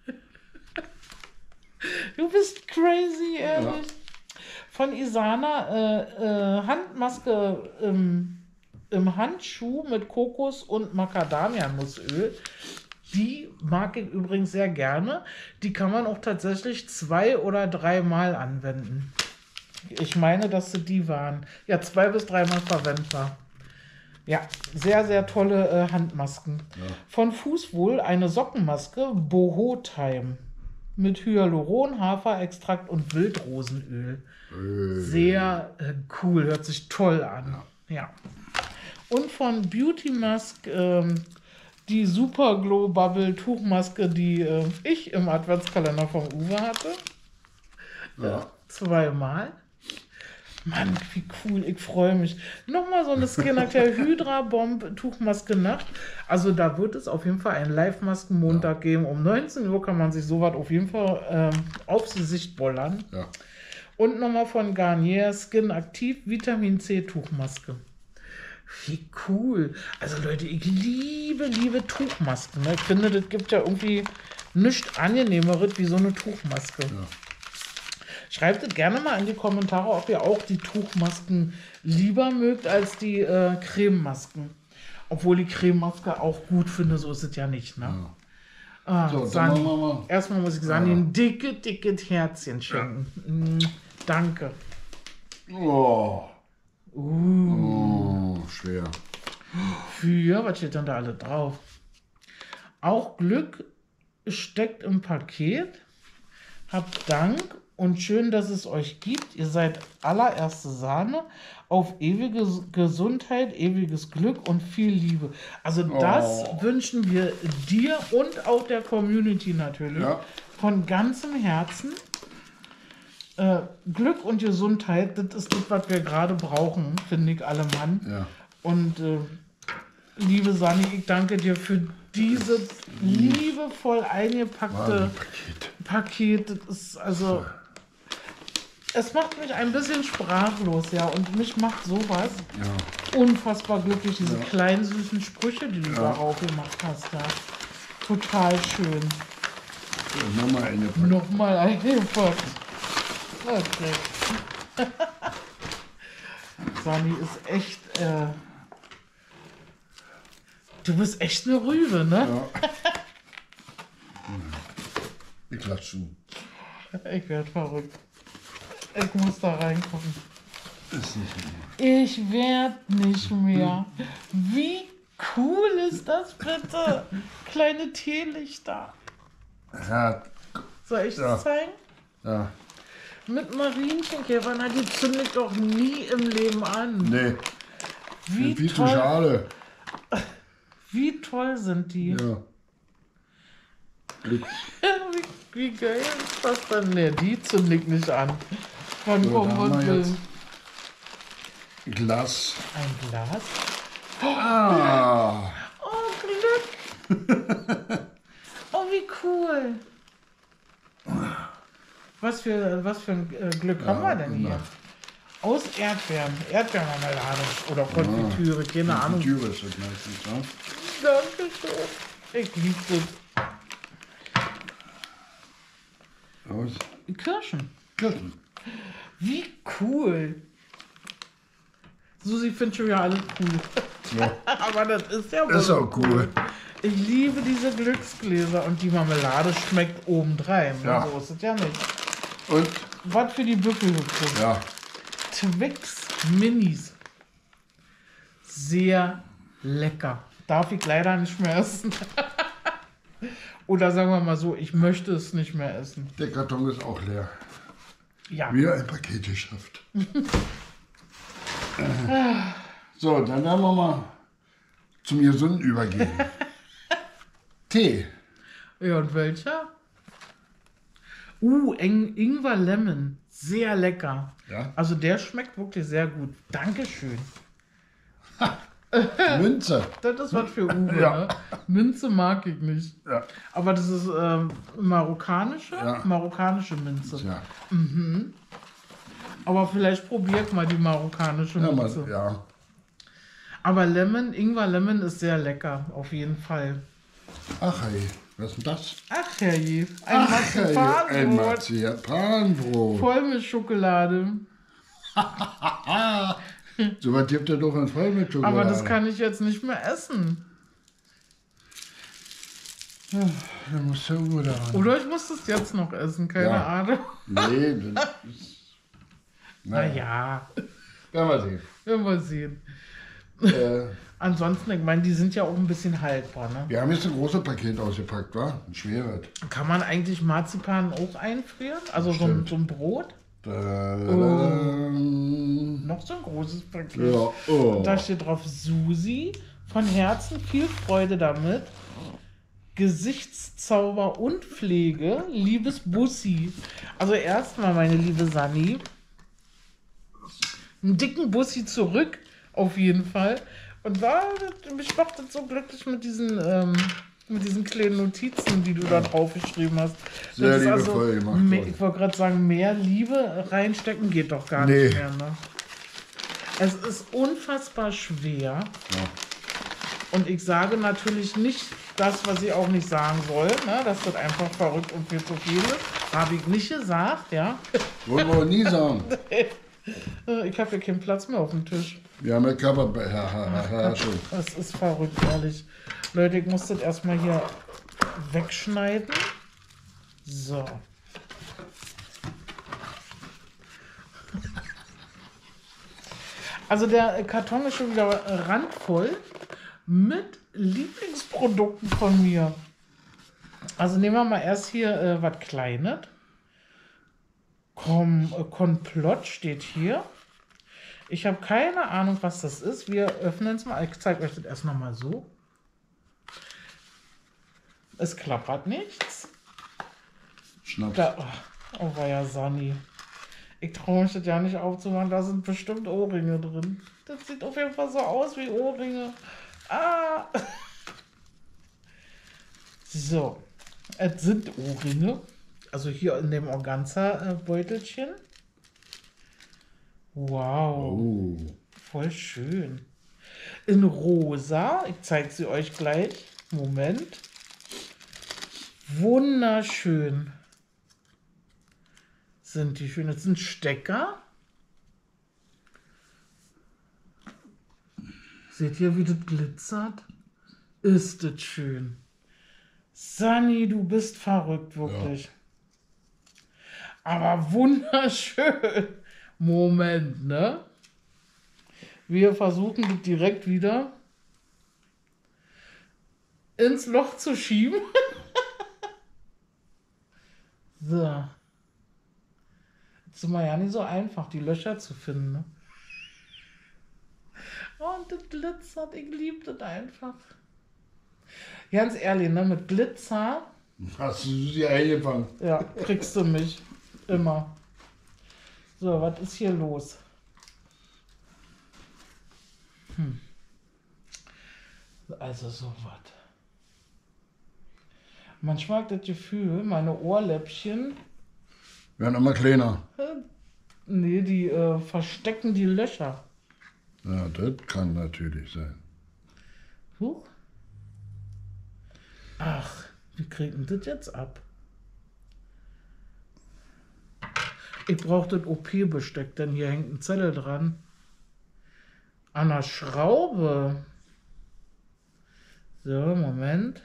Du bist crazy, ehrlich. Ja. Von Isana äh, äh, Handmaske im, im Handschuh mit Kokos- und Macadamia-Nussöl. Die mag ich übrigens sehr gerne. Die kann man auch tatsächlich zwei- oder dreimal anwenden. Ich meine, dass sie die waren. Ja, zwei- bis dreimal verwendbar. Ja, sehr, sehr tolle äh, Handmasken. Ja. Von Fußwohl eine Sockenmaske Boho Time mit Hyaluron, Haferextrakt und Wildrosenöl. Äh. Sehr äh, cool, hört sich toll an. Ja. Ja. Und von Beauty Mask ähm, die Super Glow Bubble Tuchmaske, die äh, ich im Adventskalender vom Uwe hatte. Ja. Äh, zweimal. Mann, wie cool, ich freue mich. Nochmal so eine Skinacare Hydra Bomb Tuchmaske Nacht. Also da wird es auf jeden Fall einen Live-Masken-Montag ja. geben. Um neunzehn Uhr kann man sich sowas auf jeden Fall ähm, aufs Gesicht bollern. Ja. Und nochmal von Garnier Skin Aktiv Vitamin C Tuchmaske. Wie cool. Also Leute, ich liebe, liebe Tuchmasken. Ne? Ich finde, das gibt ja irgendwie nichts Angenehmeres wie so eine Tuchmaske. Ja. Schreibt es gerne mal in die Kommentare, ob ihr auch die Tuchmasken lieber mögt als die äh, Crememasken. Obwohl die Crememaske auch gut finde, so ist es ja nicht. Ne? Ja. Ah, so, Sani, dann machen wir. Erstmal muss ich Sani ja. ein dicke, dicke Herzchen schenken. Ja. Mm, danke. Oh. Uh. Oh, schwer. für, was steht denn da alle drauf? Auch Glück steckt im Paket. Habt Dank und schön, dass es euch gibt. Ihr seid allererste Sahne. Auf ewige Gesundheit, ewiges Glück und viel Liebe. Also das Oh. wünschen wir dir und auch der Community natürlich. Ja. Von ganzem Herzen. Äh, Glück und Gesundheit, das ist das, was wir gerade brauchen, finde ich, alle Mann. Ja. Und äh, liebe Sani, ich danke dir für dieses liebevoll eingepackte Paket. Paket. Das ist also, es macht mich ein bisschen sprachlos, ja, und mich macht sowas Ja. unfassbar glücklich, diese Ja. kleinen süßen Sprüche, die du Ja. darauf gemacht hast, ja. Total schön. Ja, nochmal eine Paket. Nochmal eingepackt. Okay. Sani ist echt, äh, du bist echt eine Rübe, ne? Ja. Ich klatsche. Ich werde verrückt. Ich muss da reingucken. Ist nicht mehr. Ich werde nicht mehr. Wie cool ist das bitte? Kleine Teelichter. Ja. Soll ich Ja. das zeigen? Ja. Mit Marienkäfer, na, die zünde ich doch nie im Leben an. Nee. Wie Viel zu toll, schade. wie toll sind die? Ja. Glück. Wie, wie geil ist das denn? Ne, die zünde ich nicht an. Kann So, kommen, da haben was wir will. jetzt Glas. Ein Glas? Ah. Oh, Glück! Oh, wie cool! Was für, was für ein äh, Glück haben wir denn hier? genau. Aus Erdbeeren, Erdbeermarmelade oder Konfitüre, keine Ahnung. Konfitüre ist das meistens, ja. Dankeschön. Ich liebe Aus das. Kirschen. Kirschen. Wie cool. Susi findet schon ja alles cool. Ja. Aber das ist ja wohl Ist auch cool. Ich liebe diese Glücksgläser und die Marmelade schmeckt obendrein. Ne? Ja. So ist es ja nicht. Und, Was für die Büffelhüpfung. ja. Twix Minis. Sehr lecker. Darf ich leider nicht mehr essen. Oder sagen wir mal so, ich möchte es nicht mehr essen. Der Karton ist auch leer. Ja. Wieder ein Paket geschafft. äh. So, dann werden wir mal zum Gesunden übergehen. Tee. Ja, und welcher? Uh, Ing Ingwer Lemon. Sehr lecker. Ja. Also der schmeckt wirklich sehr gut. Dankeschön. Münze. Das ist was für Uwe. Ja. Ne? Minze mag ich nicht. Ja. Aber das ist ähm, marokkanische, Ja. marokkanische Minze. Ja. Aber vielleicht probier ich mal die marokkanische Ja, Minze. mal, ja. Aber Lemon, Ingwer Lemon ist sehr lecker, auf jeden Fall. Ach hey, was ist denn das? Ach herrje, ein Ach hey, ein Marzipanbrot. Marzipanbrot. Voll mit Schokolade. So was gibt er doch in voll mit Schokolade. Aber das kann ich jetzt nicht mehr essen. Da muss der Uhr da ran. Oder ich muss das jetzt noch essen, keine Ja. Ahnung. Nee, das ist... Naja, Werden wir sehen. werden wir sehen. Äh, Ansonsten, ich meine, die sind ja auch ein bisschen haltbar. Ne? wir haben jetzt ein großes Paket ausgepackt, wa? Ein schweres. Kann man eigentlich Marzipan auch einfrieren? Also so ein, Stimmt. so ein Brot? Da, Noch so ein großes Paket. ja, oh. Da steht drauf Susi. Von Herzen viel Freude damit. Gesichtszauber und Pflege. Liebes Bussi. Also erstmal, meine liebe Sani. Einen dicken Bussi zurück. Auf jeden Fall. Und da, mich macht das so glücklich mit diesen, ähm, mit diesen kleinen Notizen, die du da drauf geschrieben hast. Sehr Das ist liebevoll gemacht me- worden. Ich wollte gerade sagen, mehr Liebe reinstecken geht doch gar Nee. nicht mehr. Ne? Es ist unfassbar schwer. Ja. Und ich sage natürlich nicht das, was ich auch nicht sagen soll, ne? Dass das einfach verrückt und viel zu viel ist. Habe ich nicht gesagt, ja. Wollen wir nie sagen. Ich habe hier keinen Platz mehr auf dem Tisch. Wir haben ja Körperbeherrschung. Das ist verrückt, ehrlich. Leute, ich muss das erstmal hier wegschneiden. So. Also der Karton ist schon wieder randvoll mit Lieblingsprodukten von mir. Also nehmen wir mal erst hier äh, was Kleines. Kom äh, Komplott steht hier. Ich habe keine Ahnung, was das ist. Wir öffnen es mal. Ich zeige euch das erst noch mal so. Es klappert nichts. Schnaps. Da, oh, oh war ja Sani. Ich traue mich das ja nicht aufzumachen. Da sind bestimmt Ohrringe drin. Das sieht auf jeden Fall so aus wie Ohrringe. Ah! So. Es sind Ohrringe. Also hier in dem Organza-Beutelchen. Wow. Oh. Voll schön. In rosa. Ich zeige sie euch gleich. Moment. Wunderschön. Sind die schön. Das sind Stecker. Seht ihr, wie das glitzert? Ist das schön. Sani, du bist verrückt, wirklich. Ja. Aber wunderschön. Moment, ne? Wir versuchen das direkt wieder ins Loch zu schieben. So. Das ist immer ja nicht so einfach, die Löcher zu finden, ne? Und das glitzert, ich liebe das einfach. Ganz ehrlich, ne, mit Glitzer. Hast du sie eingefangen? Ja, kriegst du mich. Immer. So, was ist hier los? Hm. Also sowas. Manchmal habe ich das Gefühl, meine Ohrläppchen. Werden immer kleiner. Nee, die äh, verstecken die Löcher. Ja, das kann natürlich sein. Huch. Ach, wie kriegen das jetzt ab? Ich brauche das O P-Besteck, denn hier hängt ein Zettel dran. An der Schraube. So, Moment.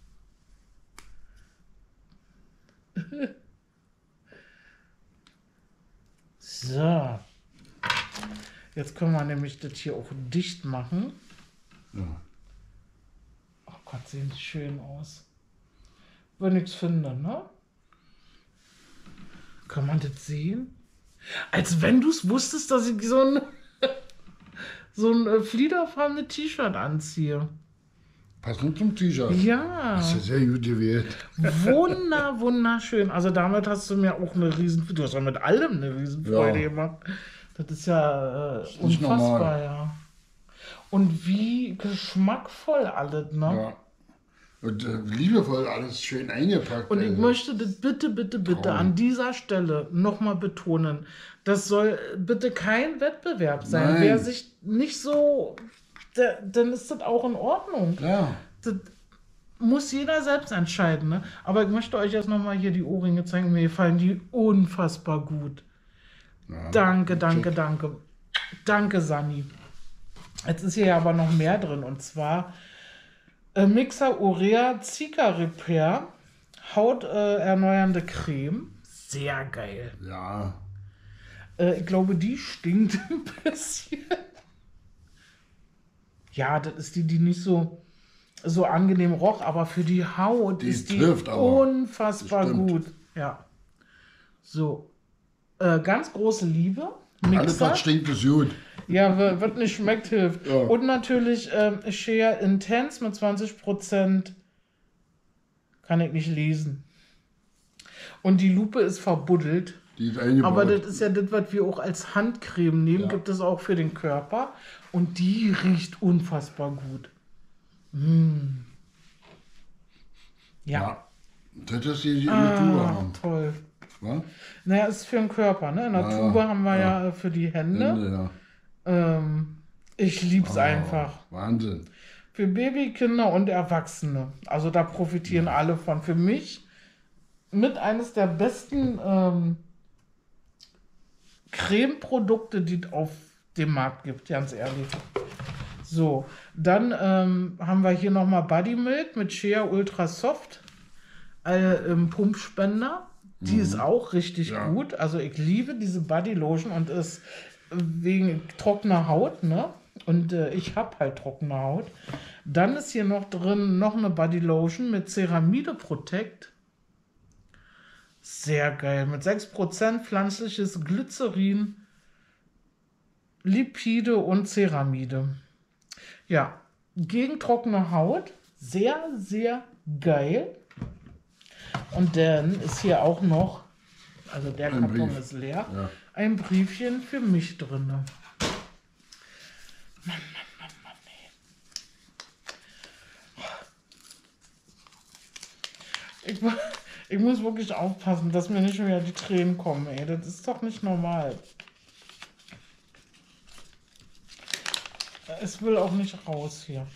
So. Jetzt können wir nämlich das hier auch dicht machen. Ja. Oh Gott, sehen die schön aus. Wenn ich's finde, ne? Kann man das sehen? Als wenn du es wusstest, dass ich so ein so ein äh, fliederfarbenes T-Shirt anziehe. Passend zum T-Shirt. Ja. Das ist ja sehr gut gewählt. Wunder, wunderschön. Also damit hast du mir auch eine riesen... Du hast ja mit allem eine Riesenfreude Ja. gemacht. Das ist ja äh, Das ist nicht unfassbar, normal. ja. Und wie geschmackvoll alles, ne? Ja. Und äh, liebevoll alles schön eingepackt. Und ich also. möchte das bitte, bitte, bitte Traum. an dieser Stelle nochmal betonen. Das soll bitte kein Wettbewerb sein. Nein. Wer sich nicht so, der, dann ist das auch in Ordnung. Ja. Das muss jeder selbst entscheiden. Ne? Aber ich möchte euch jetzt nochmal hier die Ohrringe zeigen. Mir gefallen die unfassbar gut. Ja. Danke, danke, Check. danke. Danke, Sani. Jetzt ist hier aber noch mehr drin. Und zwar äh, Mixer Urea Zika Repair Haut äh, erneuernde Creme. Sehr geil. Ja. Äh, ich glaube, die stinkt ein bisschen. Ja, das ist die, die nicht so, so angenehm roch, aber für die Haut Die ist die trifft aber. unfassbar Das stimmt. gut. Ja. So. Äh, ganz große Liebe. Alles, Mixer. was stinkt, ist gut. Ja, wer- wird nicht schmeckt, hilft. Ja. Und natürlich ähm, Shea Intense mit zwanzig Prozent. Kann ich nicht lesen. Und die Lupe ist verbuddelt. Die ist eingebaut. Aber das ist ja das, was wir auch als Handcreme nehmen, Ja. gibt es auch für den Körper. Und die riecht unfassbar gut. Mm. Ja. ja. Das ist die, die in der Tube Ah, haben. toll. Was? Naja, ist für den Körper, ne? In der Ja, ja, Tube haben wir ja, ja. äh, für die Hände. Ende, ja. Ähm, ich lieb's Oh, einfach. Wahnsinn. Für Baby, Kinder und Erwachsene. Also da profitieren alle von. Für mich mit eines der besten ähm, Cremeprodukte, die es auf dem Markt gibt, ganz ehrlich. So, dann ähm, haben wir hier nochmal Body Milk mit Shea Ultra Soft äh, im Pumpspender. Die ist auch richtig Ja. gut. Also ich liebe diese Body Lotion und ist wegen trockener Haut, ne? Und äh, ich habe halt trockene Haut. Dann ist hier noch drin noch eine Body Lotion mit Ceramide Protect. Sehr geil. Mit sechs Prozent pflanzliches Glycerin, Lipide und Ceramide. Ja, gegen trockene Haut. Sehr, sehr geil. Und dann ist hier auch noch, also der Ein Karton Brief. ist leer, Ja. ein Briefchen für mich drin. Mann, Mann, Mann, Mann, ey. Ich, mu- ich muss wirklich aufpassen, dass mir nicht schon wieder die Tränen kommen, ey. Das ist doch nicht normal. Es will auch nicht raus hier.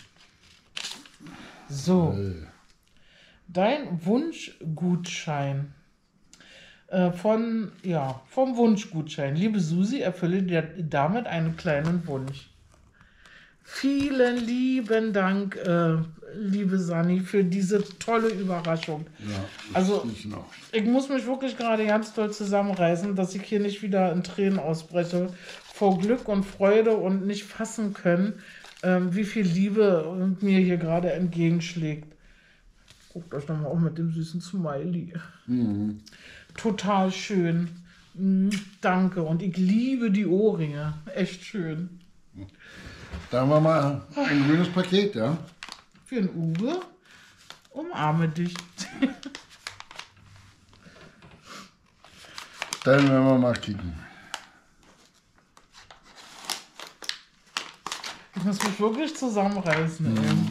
So. Äh, Dein Wunschgutschein. Äh, von, ja, vom Wunschgutschein. Liebe Susi, erfülle dir damit einen kleinen Wunsch. Vielen lieben Dank, äh, liebe Sani, für diese tolle Überraschung. Ja, das Also, ist noch. Ich muss mich wirklich gerade ganz doll zusammenreißen, dass ich hier nicht wieder in Tränen ausbreche. Vor Glück und Freude und nicht fassen können, ähm, wie viel Liebe mir hier gerade entgegenschlägt. Guckt euch nochmal auch mit dem süßen Smiley. Mhm. Total schön. Mm, danke. Und ich liebe die Ohrringe. Echt schön. Da haben wir mal ein grünes Paket, ja? Für den Uwe. Umarme dich. Dann werden wir mal kicken. Ich muss mich wirklich zusammenreißen. Mhm.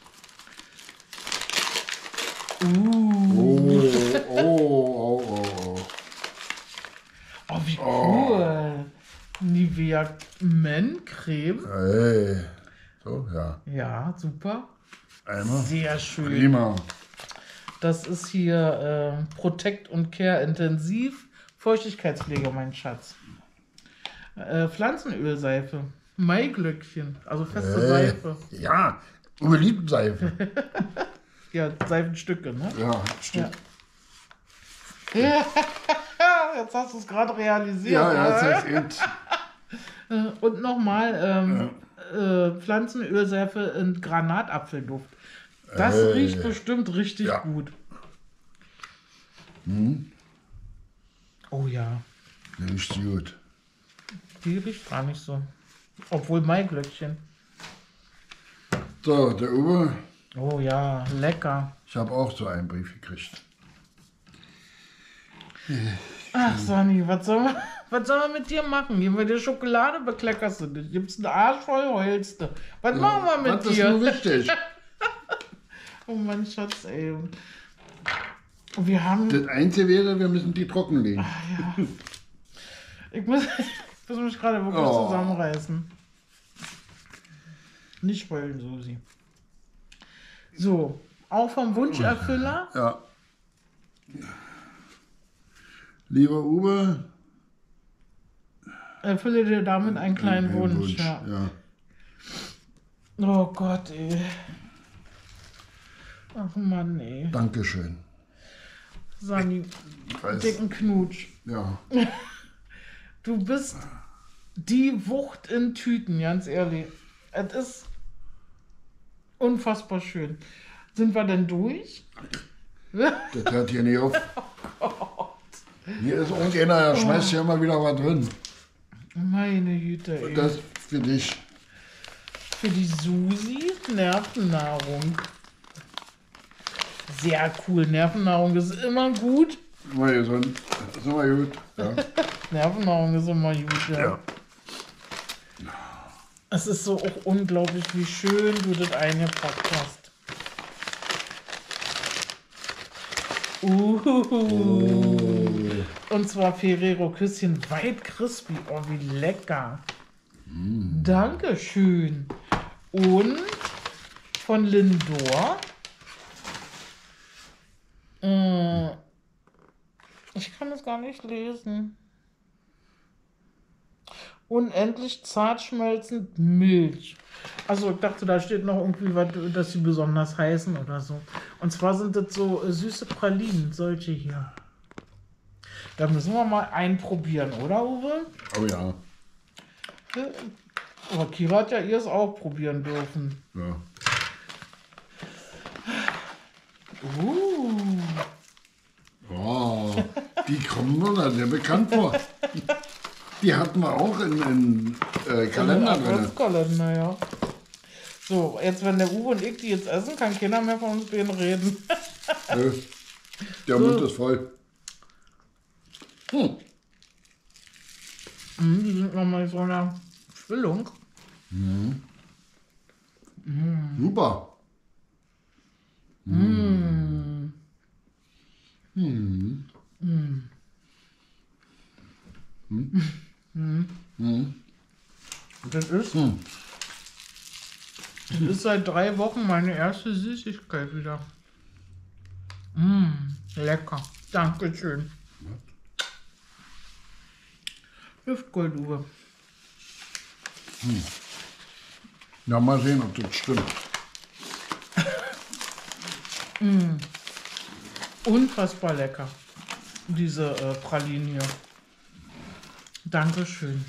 Uh. Oh, oh, oh, oh, oh. Oh, wie cool. Nivea Men Creme. Hey. So, ja. Ja, super. Einmal. Sehr schön. Prima. Das ist hier äh, Protect und Care Intensiv. Feuchtigkeitspflege, mein Schatz. Äh, Pflanzenölseife. Maiglöckchen. Also feste Hey. Seife. Ja, überliebt Seife. Ja, Seifenstücke, ne? Ja, stimmt. Ja. Jetzt hast du es gerade realisiert. Ja, ja, oder? das ist eben. Äh, Und nochmal ähm, äh, Pflanzenölseife in Granatapfelduft. Das Äh, riecht bestimmt richtig ja. gut. Hm, Oh ja, riecht gut. die riecht gar nicht so. Obwohl Maiglöckchen. So, der Uwe, Oh ja, lecker. ich habe auch so einen Brief gekriegt. Ach, Sani, was soll man, was soll man mit dir machen? Geben wir dir Schokolade, bekleckerst du dich. Gibst einen Arsch voll, heulst du. Was machen wir mit Was ist dir? nur wichtig? Oh mein Schatz, ey. Wir haben... Das Einzige wäre, wir müssen die trocken legen. Ja. Ich muss, ich muss mich gerade wirklich Oh. zusammenreißen. Nicht heulen, Susi. So, auch vom Wunscherfüller. Ja. Lieber Uwe, Erfülle dir damit einen kleinen ein Wunsch. Ja. ja. Oh Gott, ey. Ach Mann, ey. Dankeschön. Sani, Ich weiß. dicken Knutsch. Ja. Du bist die Wucht in Tüten, ganz ehrlich. Es ist unfassbar schön. Sind wir denn durch? Das hört hier nicht auf. Hier ist irgendeiner, der schmeißt hier immer wieder was drin. Meine Güte, ey. Das für dich. Für die Susi Nervennahrung. Sehr cool. Nervennahrung ist immer gut. Immer gesund. Ist immer gut. Ja. Nervennahrung ist immer gut, ja. Ja. Es ist so auch unglaublich, wie schön du das eingepackt hast. Uh. Und zwar Ferrero Küsschen weit crispy. Oh, wie lecker. Mm. Dankeschön. Und von Lindor. Äh, ich kann das gar nicht lesen. Unendlich zart schmelzend Milch. Also ich dachte, da steht noch irgendwie was, dass sie besonders heißen oder so. Und zwar sind das so äh, süße Pralinen, solche hier. Da müssen wir mal einen probieren, oder Uwe? Oh ja. Äh, Aber Kira hat ja ihr es auch probieren dürfen. Ja. Uh. Oh, die kommen mir da sehr bekannt vor. Die hatten wir auch in, in äh, Kalender In den drin. Adventskalender, ja. So, jetzt wenn der Uwe und ich die jetzt essen, kann keiner mehr von uns beiden reden. Nö, der Mund ist voll. Hm. Mm, die sind nochmal in so einer Füllung. Mhm. Mm. Super. Mm. Mhm. Mm. Mhm. Mm. Mhm. Das ist, Mhm. das ist seit drei Wochen meine erste Süßigkeit wieder. Mm, lecker. Dankeschön. Hüftgold, Uwe. Ja, mal sehen, ob das stimmt. Mm. Unfassbar lecker. Diese äh, Pralinen hier. Dankeschön.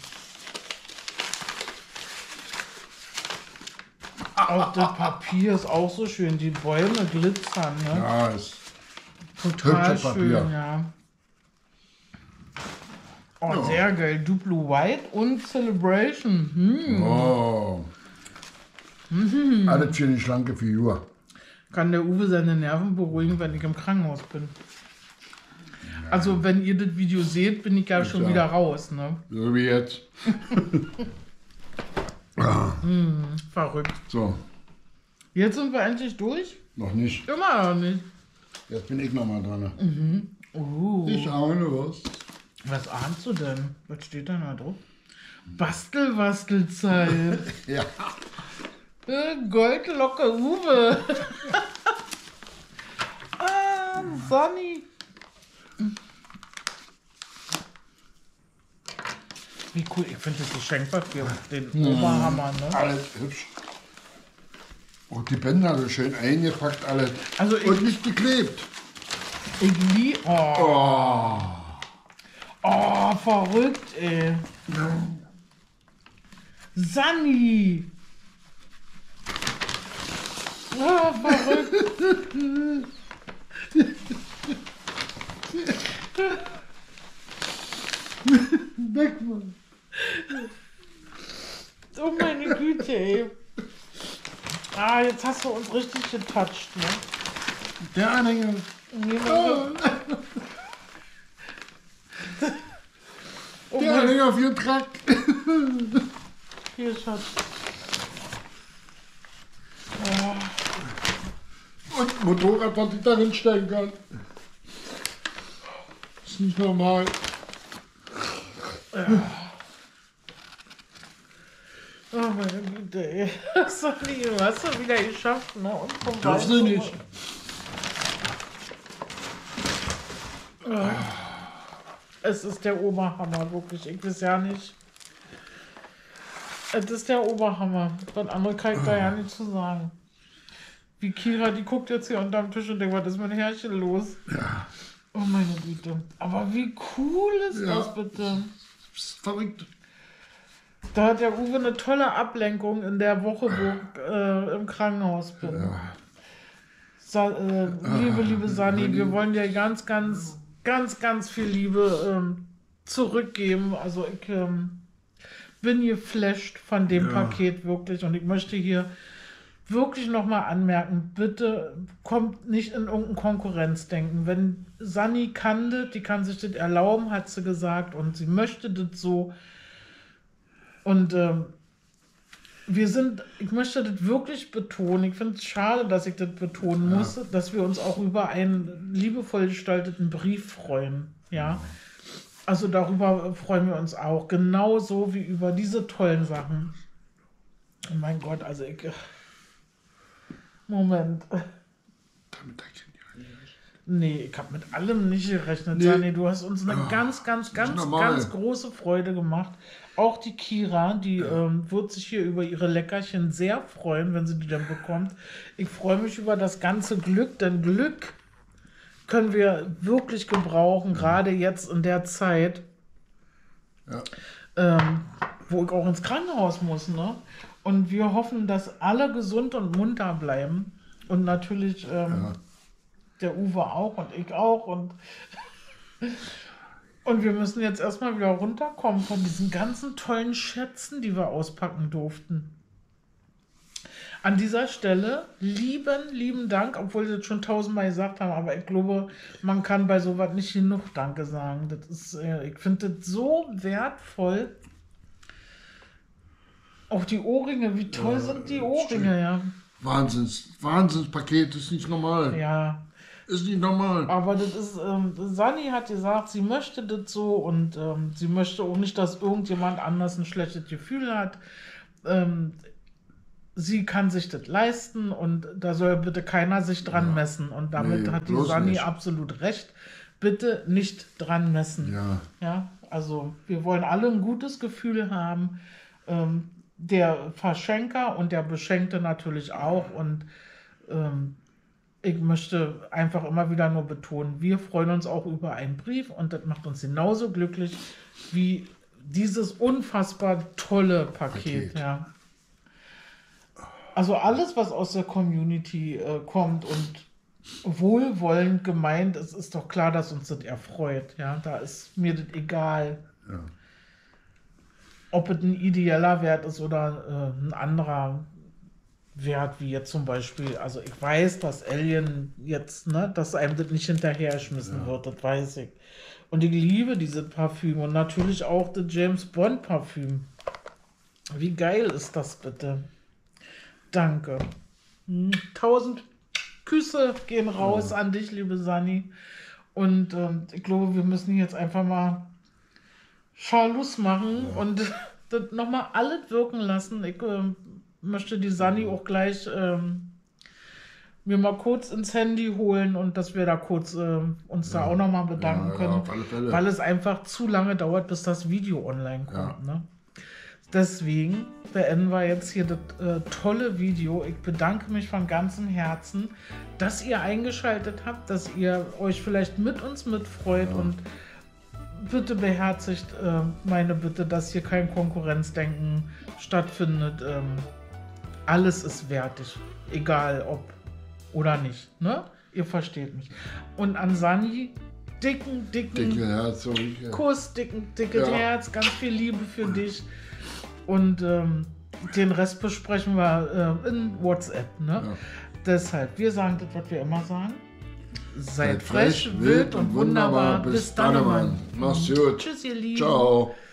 Auch das Papier ist auch so schön. Die Bäume glitzern, ne? Ja, ist Total hübsches schön, Papier. ja. Oh, Ja. sehr geil. Duplo White und Celebration. Hm. Oh. Alles für die schlanke Figur. Kann der Uwe seine Nerven beruhigen, wenn ich im Krankenhaus bin. Also, wenn ihr das Video seht, bin ich ja schon Ja. wieder raus, ne? So wie jetzt. Ah, Hm, verrückt. so, Jetzt sind wir endlich durch? noch nicht. Immer noch nicht. Jetzt bin ich nochmal dran. Uh, Ich ahne was. was ahnst du denn? Was steht da noch drauf? Bastelbastelzeit. Ja. Äh, Goldlocke Uwe. ah, Sonny. Wie cool, ich finde das Geschenkpapier, den Oberhammer, ne? Alles hübsch. Und die Bänder so schön eingepackt, alles. Also ich- Und nicht geklebt. Ich lieb, oh, Oh. oh, verrückt, ey. Sunny. Oh, verrückt. Weg, Mann. Oh meine Güte, ey. Ah, jetzt hast du uns richtig getoucht, ne? Der Anhänger. Nee, Oh. oh Der mein, Anhänger für den Truck. hier, Schatz. Und Motorrad, was ich darin stellen kann. Ist nicht normal. Oh meine Güte, ey. Sorry, du hast du wieder geschafft, ne? Und vom Darfst Wald du nicht. Es ist der Oberhammer, wirklich. Ich weiß ja nicht. Es ist der Oberhammer. Was andere kann ich da ja nicht zu sagen. Wie Kira, die guckt jetzt hier unterm Tisch und denkt, was ist mit dem Herrchen los? Ja, Oh meine Güte. Aber wie cool ist Ja. das bitte? das ist verrückt. Da hat der Uwe eine tolle Ablenkung in der Woche, wo ich äh, im Krankenhaus bin. Ja. Sa äh, liebe, liebe Sani, wir wollen dir ganz, ganz, ganz, ganz viel Liebe ähm, zurückgeben. Also ich ähm, bin geflasht von dem Ja. Paket wirklich und ich möchte hier wirklich nochmal anmerken, bitte kommt nicht in irgendein Konkurrenzdenken. Wenn Sani kann das, die kann sich das erlauben, hat sie gesagt, und sie möchte das so. Und ähm, wir sind, ich möchte das wirklich betonen, ich finde es schade, dass ich das betonen muss, dass wir uns auch über einen liebevoll gestalteten Brief freuen. Ja, also darüber freuen wir uns auch, genauso wie über diese tollen Sachen. Oh mein Gott, also ich... Moment. Damit hat ja nicht. Nee, ich habe mit allem nicht gerechnet, Nee. Sani. Du hast uns eine Ah, ganz, ganz, ganz, normal. ganz große Freude gemacht. Auch die Kira, die ähm, wird sich hier über ihre Leckerchen sehr freuen, wenn sie die dann bekommt. Ich freue mich über das ganze Glück, denn Glück können wir wirklich gebrauchen, gerade jetzt in der Zeit. Ja. Ähm, wo ich auch ins Krankenhaus muss, ne? Und wir hoffen, dass alle gesund und munter bleiben. Und natürlich ähm, Ja. der Uwe auch und ich auch. Und, und wir müssen jetzt erstmal wieder runterkommen von diesen ganzen tollen Schätzen, die wir auspacken durften. An dieser Stelle lieben, lieben Dank, obwohl wir das schon tausendmal gesagt haben, aber ich glaube, man kann bei sowas nicht genug Danke sagen. Das ist, äh, ich finde das so wertvoll. Auch die Ohrringe, wie toll Ja, sind die das Ohrringe, ja. Wahnsinns, Wahnsinnspaket, ist nicht normal. Ja, Ist nicht normal. aber das ist, ähm, Sani hat gesagt, sie möchte das so und ähm, sie möchte auch nicht, dass irgendjemand anders ein schlechtes Gefühl hat. Ähm, sie kann sich das leisten und da soll bitte keiner sich dran Ja. messen. Und damit Nee, hat die bloß Sani nicht. absolut recht. Bitte nicht dran messen. Ja, Ja, also wir wollen alle ein gutes Gefühl haben. Ähm, der Verschenker und der Beschenkte natürlich auch. Und ähm, ich möchte einfach immer wieder nur betonen, wir freuen uns auch über einen Brief und das macht uns genauso glücklich wie dieses unfassbar tolle Paket. Paket. Ja. Also alles, was aus der Community äh, kommt und wohlwollend gemeint ist, ist doch klar, dass uns das erfreut. Ja, da ist mir das egal. ja. Ob es ein ideeller Wert ist oder äh, ein anderer Wert, wie jetzt zum Beispiel, also ich weiß, dass Alien jetzt, ne, dass einem das nicht hinterhergeschmissen Ja. wird, das weiß ich. Und ich liebe diese Parfüm und natürlich auch das James Bond Parfüm. Wie geil ist das bitte? Danke. Hm, Tausend Küsse gehen raus an dich, liebe Sani. Und ähm, ich glaube, wir müssen jetzt einfach mal Schluss machen und das nochmal alles wirken lassen. Ich ähm, möchte die Sani auch gleich ähm, mir mal kurz ins Handy holen und dass wir da kurz ähm, uns da Ja. auch nochmal bedanken Ja, ja, können, auf alle Fälle. weil es einfach zu lange dauert, bis das Video online kommt. Ne? Deswegen beenden wir jetzt hier das äh, tolle Video. Ich bedanke mich von ganzem Herzen, dass ihr eingeschaltet habt, dass ihr euch vielleicht mit uns mitfreut Ja. und bitte beherzigt äh, meine Bitte, dass hier kein Konkurrenzdenken stattfindet. Ähm, alles ist wertig, egal ob oder nicht. Ne? Ihr versteht mich. Und an Sani, dicken, dicken Dicke Herz, so wie ich. Kuss, dicken, dickes Ja. Herz, ganz viel Liebe für dich. Und ähm, den Rest besprechen wir äh, in WhatsApp. Ne? Ja. Deshalb, wir sagen das, was wir immer sagen. Seid Seid frech, frech, wild und wunderbar. Bis dann, Mann. Mach's gut. Tschüss, ihr Lieben. Ciao.